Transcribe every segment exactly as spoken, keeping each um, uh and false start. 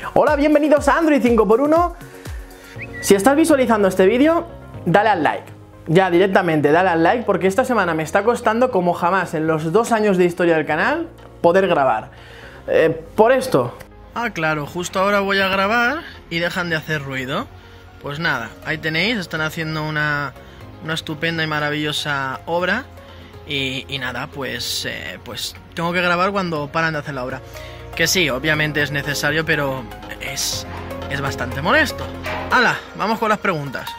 Hola, bienvenidos a Android cinco por uno. Si estás visualizando este vídeo, dale al like. Ya directamente, dale al like porque esta semana me está costando como jamás en los dos años de historia del canal poder grabar. Eh, por esto. Ah, claro, justo ahora voy a grabar y dejan de hacer ruido. Pues nada, ahí tenéis, están haciendo una, una estupenda y maravillosa obra. Y, y nada, pues, eh, pues tengo que grabar cuando paran de hacer la obra. Que sí, obviamente es necesario, pero es, es bastante molesto. ¡Hala! Vamos con las preguntas.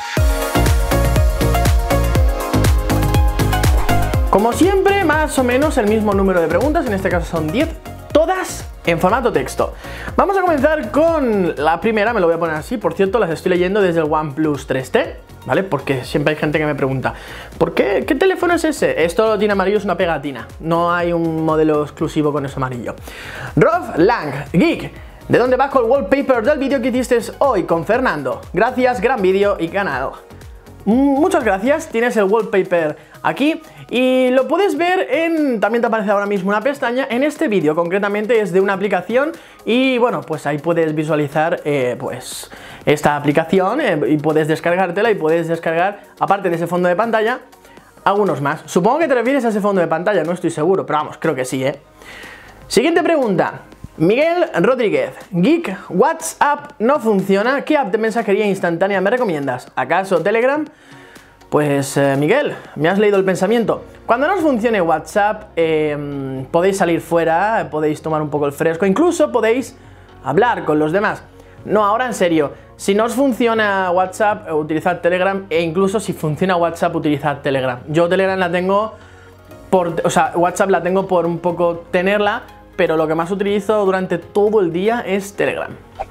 Como siempre, más o menos el mismo número de preguntas, en este caso son diez, todas en formato texto. Vamos a comenzar con la primera, me lo voy a poner así, por cierto las estoy leyendo desde el OnePlus tres T, ¿vale? Porque siempre hay gente que me pregunta, ¿por qué? ¿Qué teléfono es ese? Esto lo tiene amarillo, es una pegatina, no hay un modelo exclusivo con eso amarillo. Rob Lang, Geek, ¿de dónde bajo el wallpaper del vídeo que hiciste hoy con Fernando? Gracias, gran vídeo y canal. Muchas gracias, tienes el wallpaper aquí y lo puedes ver en, también te aparece ahora mismo una pestaña en este vídeo, concretamente es de una aplicación y bueno, pues ahí puedes visualizar eh, pues esta aplicación eh, y puedes descargártela y puedes descargar, aparte de ese fondo de pantalla, algunos más. Supongo que te refieres a ese fondo de pantalla, no estoy seguro, pero vamos, creo que sí, ¿eh? Siguiente pregunta. Miguel Rodríguez, Geek, WhatsApp no funciona, ¿qué app de mensajería instantánea me recomiendas? ¿Acaso Telegram? Pues eh, Miguel, me has leído el pensamiento. Cuando no os funcione WhatsApp, eh, podéis salir fuera, podéis tomar un poco el fresco, incluso podéis hablar con los demás. No, ahora en serio, si no os funciona WhatsApp, utilizad Telegram, e incluso si funciona WhatsApp, utilizad Telegram. Yo Telegram la tengo por, o sea, WhatsApp la tengo por un poco tenerla, pero lo que más utilizo durante todo el día es Telegram.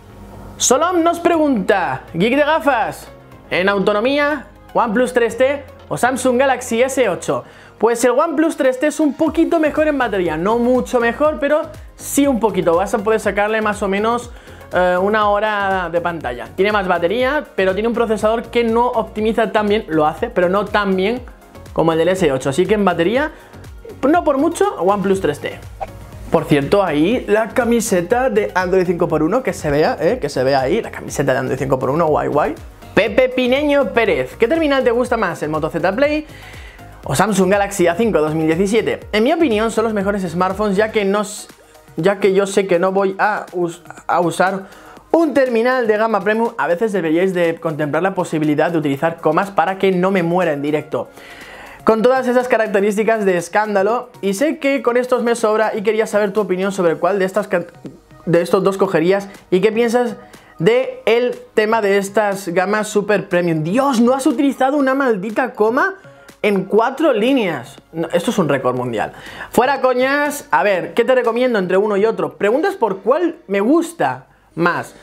Solom nos pregunta, Geek de gafas, en autonomía, OnePlus tres T o Samsung Galaxy S ocho. Pues el OnePlus tres T es un poquito mejor en batería, no mucho mejor, pero sí un poquito. Vas a poder sacarle más o menos eh, una hora de pantalla. Tiene más batería, pero tiene un procesador que no optimiza tan bien, lo hace, pero no tan bien como el del S ocho. Así que en batería, no por mucho, OnePlus tres T. Por cierto, ahí la camiseta de Android cinco por uno, que se vea, ¿eh? Que se vea ahí, la camiseta de Android cinco por uno, guay guay. Pepe Pineño Pérez, ¿qué terminal te gusta más, el Moto Z Play o Samsung Galaxy A cinco dos mil diecisiete? En mi opinión son los mejores smartphones, ya que, nos, ya que yo sé que no voy a, us, a usar un terminal de gama premium. A veces deberíais de contemplar la posibilidad de utilizar comas para que no me muera en directo. Con todas esas características de escándalo, y sé que con estos me sobra y quería saber tu opinión sobre cuál de, estas, de estos dos cogerías y qué piensas de el tema de estas gamas super premium. Dios, ¿no has utilizado una maldita coma en cuatro líneas? No, esto es un récord mundial. Fuera coñas, a ver, ¿qué te recomiendo entre uno y otro? Preguntas por cuál me gusta más.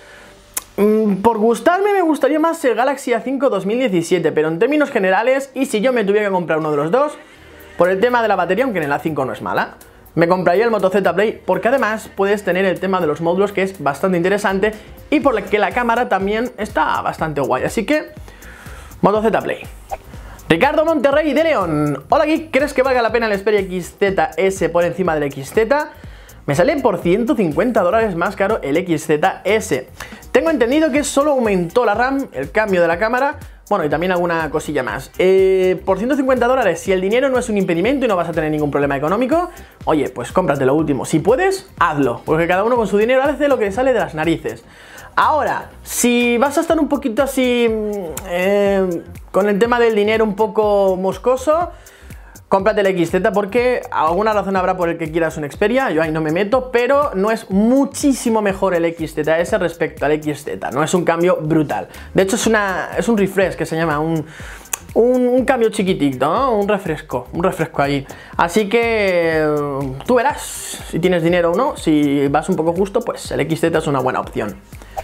Por gustarme me gustaría más el Galaxy A cinco dos mil diecisiete, pero en términos generales, y si yo me tuviera que comprar uno de los dos, por el tema de la batería, aunque en el A cinco no es mala, me compraría el Moto Z Play, porque además puedes tener el tema de los módulos, que es bastante interesante, y por la que la cámara también está bastante guay, así que Moto Z Play. Ricardo Monterrey de León, hola Geek, ¿crees que valga la pena el Xperia X Z S por encima del X Z? Me sale por ciento cincuenta dólares más caro el X Z S. Tengo entendido que solo aumentó la RAM, el cambio de la cámara, bueno, y también alguna cosilla más. Eh, por ciento cincuenta dólares, si el dinero no es un impedimento y no vas a tener ningún problema económico, oye, pues cómprate lo último. Si puedes, hazlo, porque cada uno con su dinero hace lo que le sale de las narices. Ahora, si vas a estar un poquito así, eh, con el tema del dinero un poco moscoso, cómprate el X Z porque alguna razón habrá por el que quieras un Xperia, yo ahí no me meto, pero no es muchísimo mejor el X Z S respecto al X Z, no es un cambio brutal. De hecho es, una, es un refresh que se llama, un, un, un cambio chiquitito, ¿no? Un refresco, un refresco ahí. Así que tú verás si tienes dinero o no, si vas un poco justo, pues el X Z es una buena opción.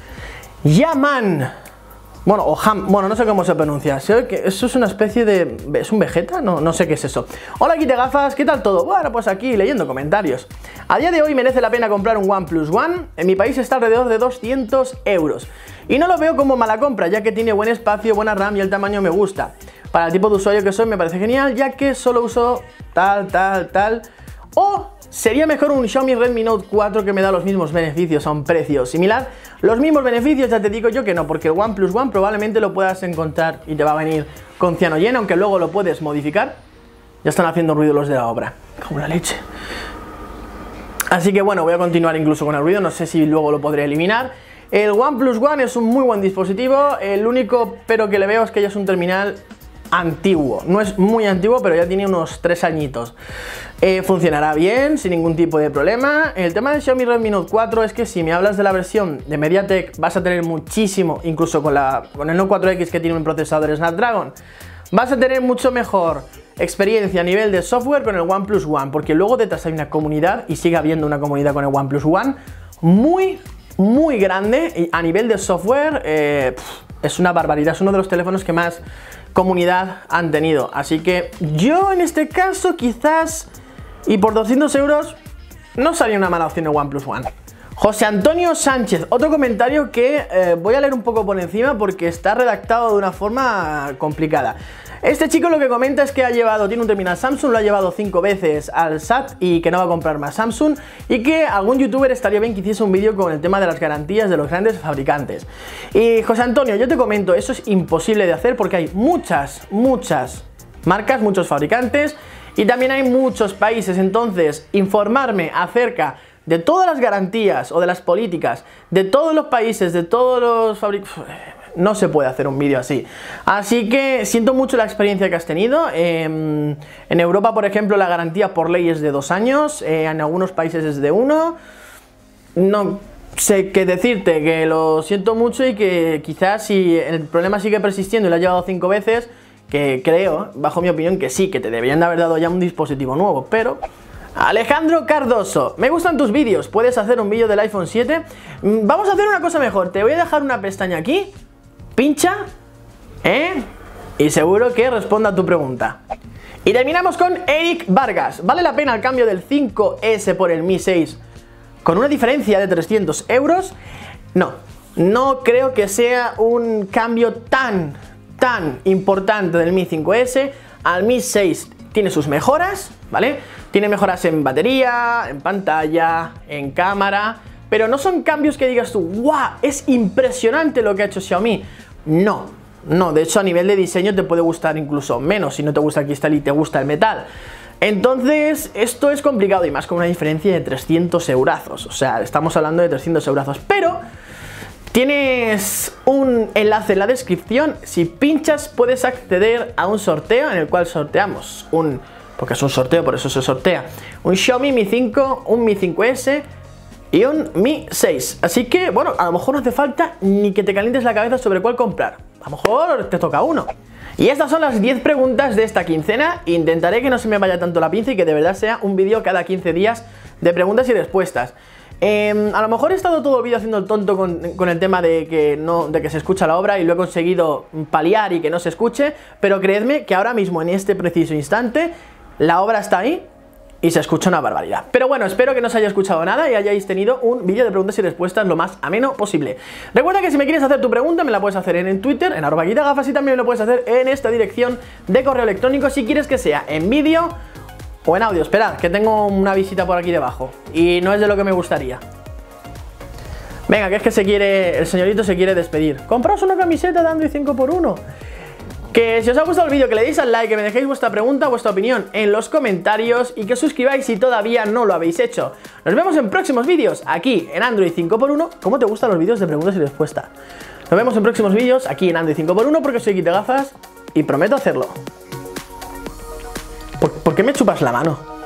Yaman. Bueno, o ham, bueno, no sé cómo se pronuncia. Sé que eso es una especie de... ¿Es un Vegeta? No, no sé qué es eso. Hola, Geek de gafas, ¿qué tal todo? Bueno, pues aquí leyendo comentarios. A día de hoy merece la pena comprar un OnePlus One. En mi país está alrededor de doscientos euros. Y no lo veo como mala compra, ya que tiene buen espacio, buena RAM y el tamaño me gusta. Para el tipo de usuario que soy me parece genial, ya que solo uso tal, tal, tal... O ¿sería mejor un Xiaomi Redmi Note cuatro que me da los mismos beneficios a un precio similar? Los mismos beneficios ya te digo yo que no, porque el OnePlus One probablemente lo puedas encontrar y te va a venir con cianogen, aunque luego lo puedes modificar. Ya están haciendo ruido los de la obra, como la leche. Así que bueno, voy a continuar incluso con el ruido, no sé si luego lo podré eliminar. El OnePlus One es un muy buen dispositivo, el único pero que le veo es que ya es un terminal antiguo, no es muy antiguo, pero ya tiene unos tres añitos. Eh, funcionará bien, sin ningún tipo de problema. El tema del Xiaomi Redmi Note cuatro es que si me hablas de la versión de MediaTek vas a tener muchísimo, incluso con, la, con el Note cuatro X que tiene un procesador Snapdragon, vas a tener mucho mejor experiencia a nivel de software con el OnePlus One, porque luego detrás hay una comunidad, y sigue habiendo una comunidad con el OnePlus One, muy, muy grande, y a nivel de software eh, es una barbaridad, es uno de los teléfonos que más comunidad han tenido, así que yo en este caso quizás, y por doscientos euros, no sería una mala opción el OnePlus One. José Antonio Sánchez, otro comentario que eh, voy a leer un poco por encima porque está redactado de una forma complicada. Este chico lo que comenta es que ha llevado, tiene un terminal Samsung, lo ha llevado cinco veces al S A T y que no va a comprar más Samsung, y que algún youtuber estaría bien que hiciese un vídeo con el tema de las garantías de los grandes fabricantes. Y José Antonio, yo te comento, eso es imposible de hacer porque hay muchas, muchas marcas, muchos fabricantes y también hay muchos países, entonces informarme acerca de todas las garantías o de las políticas de todos los países, de todos los fabricantes, no se puede hacer un vídeo así. Así que siento mucho la experiencia que has tenido. Eh, en Europa, por ejemplo, la garantía por ley es de dos años, eh, en algunos países es de uno. No sé qué decirte, que lo siento mucho y que quizás si el problema sigue persistiendo y lo has llevado cinco veces, que creo, bajo mi opinión, que sí, que te deberían de haber dado ya un dispositivo nuevo, pero... Alejandro Cardoso, me gustan tus vídeos, puedes hacer un vídeo del iPhone siete. Vamos a hacer una cosa mejor, te voy a dejar una pestaña aquí, pincha, ¿eh? Y seguro que responda a tu pregunta. Y terminamos con Eric Vargas. ¿Vale la pena el cambio del cinco ese por el Mi seis con una diferencia de trescientos euros? No, no creo que sea un cambio tan, tan importante del Mi cinco ese al Mi seis. Tiene sus mejoras, ¿vale? Tiene mejoras en batería, en pantalla, en cámara, pero no son cambios que digas tú, ¡guau! Es impresionante lo que ha hecho Xiaomi. No, no, de hecho a nivel de diseño te puede gustar incluso menos si no te gusta el cristal y te gusta el metal. Entonces, esto es complicado y más con una diferencia de trescientos eurazos. O sea, estamos hablando de trescientos eurazos, pero tienes un enlace en la descripción. Si pinchas puedes acceder a un sorteo en el cual sorteamos un... porque es un sorteo, por eso se sortea, un Xiaomi Mi cinco, un Mi cinco ese y un Mi seis. Así que, bueno, a lo mejor no hace falta ni que te calientes la cabeza sobre cuál comprar. A lo mejor te toca uno. Y estas son las diez preguntas de esta quincena. Intentaré que no se me vaya tanto la pinza y que de verdad sea un vídeo cada quince días de preguntas y respuestas. Eh, a lo mejor he estado todo el vídeo haciendo el tonto con, con el tema de que, no, de que se escucha la obra y lo he conseguido paliar y que no se escuche, pero creedme que ahora mismo, en este preciso instante, la obra está ahí y se escucha una barbaridad. Pero bueno, espero que no os haya escuchado nada y hayáis tenido un vídeo de preguntas y respuestas lo más ameno posible. Recuerda que si me quieres hacer tu pregunta me la puedes hacer en, en Twitter, en arroba guitagafas, y también me lo puedes hacer en esta dirección de correo electrónico si quieres que sea en vídeo o en audio. Esperad, que tengo una visita por aquí debajo y no es de lo que me gustaría. Venga, que es que se quiere, el señorito se quiere despedir. Compraos una camiseta de Android cinco por uno. Que si os ha gustado el vídeo, que le deis al like, que me dejéis vuestra pregunta, vuestra opinión en los comentarios y que os suscribáis si todavía no lo habéis hecho. Nos vemos en próximos vídeos aquí en Android cinco por uno. ¿Cómo te gustan los vídeos de preguntas y respuestas? Nos vemos en próximos vídeos aquí en Android cinco por uno porque soy Guitagafas y prometo hacerlo. ¿Por, ¿Por qué me chupas la mano?